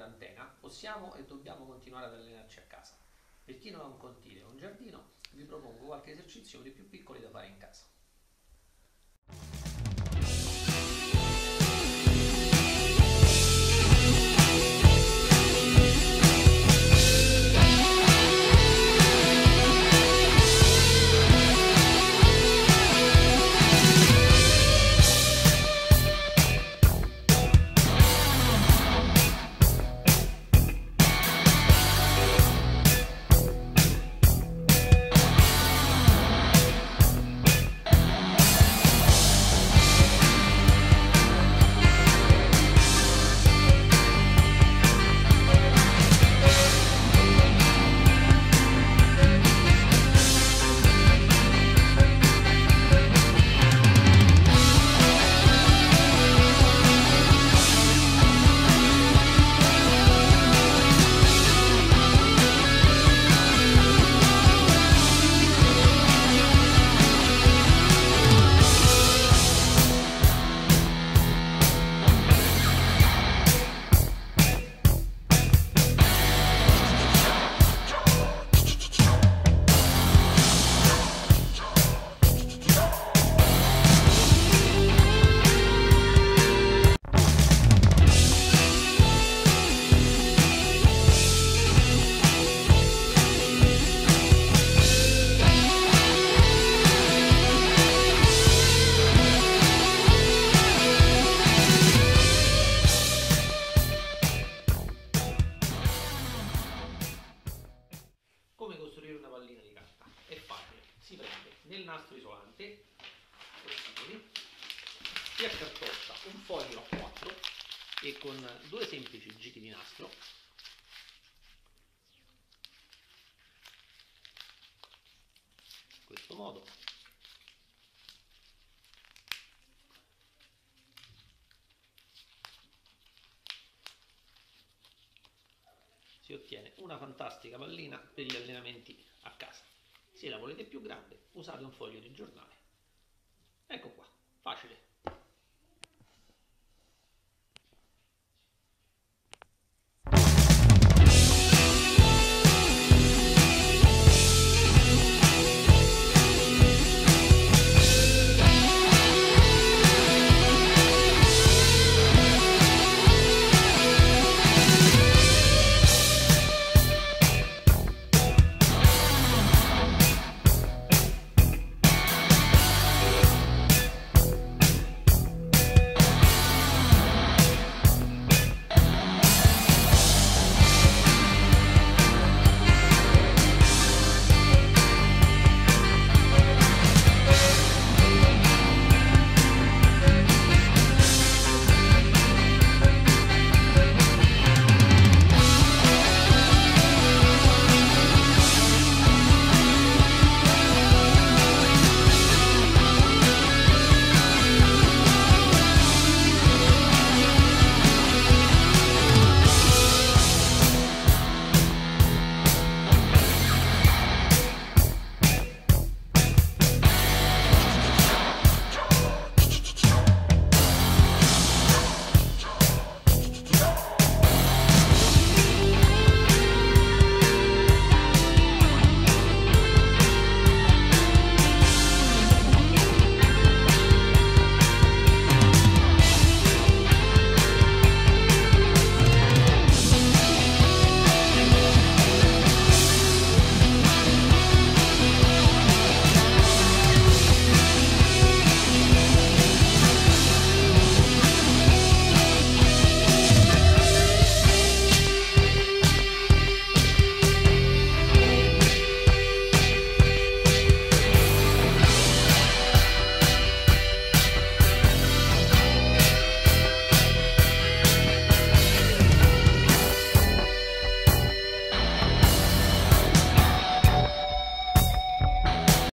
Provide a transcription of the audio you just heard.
quarantena, possiamo e dobbiamo continuare ad allenarci a casa. Per chi non ha un cortile o un giardino, vi propongo qualche esercizio più piccoli da fare in casa. Come costruire una pallina di carta? È facile, si prende nel nastro isolante, si accartoccia un foglio a 4 e con due semplici giri di nastro in questo modo si ottiene una fantastica pallina per gli allenamenti a casa. Se la volete più grande, usate un foglio di giornale.